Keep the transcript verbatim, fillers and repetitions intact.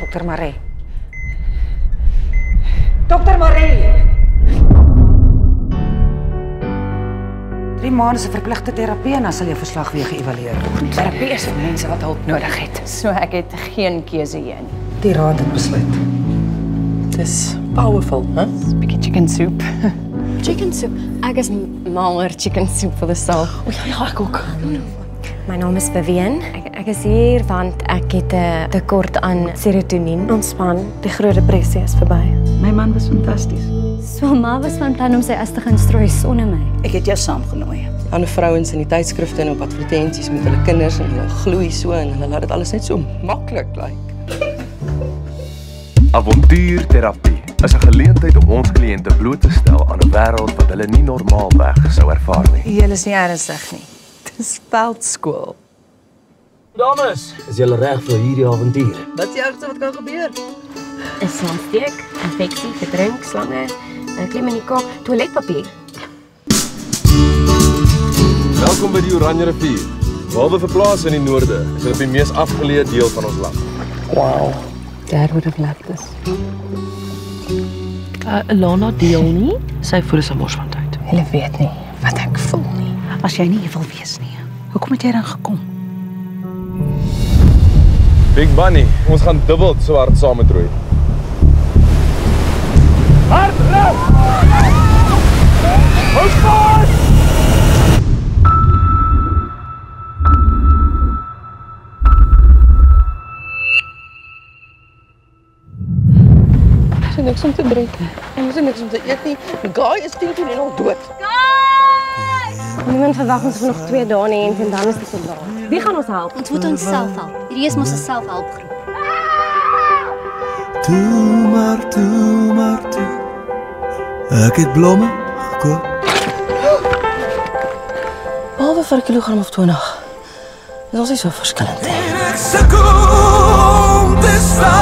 dokter Marie. dokter Marie! Drie maande se verpligte terapie en dan sal jou verslag weer geëvalueer word. Terapie is vir mense wat hulp nodig het. So ek het geen keuse hier nie. Die raad het besluit. Dis powerful, hè? Huh? Bietjie chicken soup. Chicken soup? Ek is mal oor chicken soup vir die sal. O ja, ja, ek ook. My naam is Vivian. Ek, ek is hier want ek het 'n tekort aan serotonien. Ontspan, die groot depressie is verby. My man was fantasties. So ma was van plan om sy as te gaan strooi sonder my. Ek het jou saamgenooi. Ander vrouens in die tydskrifte en op advertensies met hulle kinders en hulle gloei so en hulle laat dit alles net so maklik lyk. Avontuurterapie is 'n geleentheid om ons kliënte bloot te stel aan 'n wêreld wat hulle nie normaalweg sou ervaar nie. Julle is nie ernstig nie. Dis veldskool. Dames, is julle reg vir hierdie avontuur? Wat is die ergste wat kan gebeur? 'n Sandsteek, infeksie, verdrink, slange, 'n klem in die kop, toiletpapier. Welkom by die Oranje rivier. Behalwe vir plase in die noorde, is dit op die mees afgeleë deel van ons land. Wow. Dad would have left this. Uh, Lana deel nie. Sy voel is 'n mors van tyd. Hulle weet nie wat ek voel nie. As jy nie hier wil wees nie, hoekom het jy dan gekom? Big Bunny, ons gaan dubbel so hard saam met roei. Hard ry! Hou vas! Is er niks om te drink? En is er niks om te eet nie? Guy is tien toen en al dood. Niemand verwag ons vir nog twee dae nie en dan is dit te laat. Wie gaan ons help? Ons moet onsself help. Hierdie is mos 'n selfhelpgroep. Toe maar, toe maar, toe. Ek het blomme gekoop. Behalwe vir 'n kilogram of twintig. Dis ons nie so verskillend nie. En ek sukkel om te staan.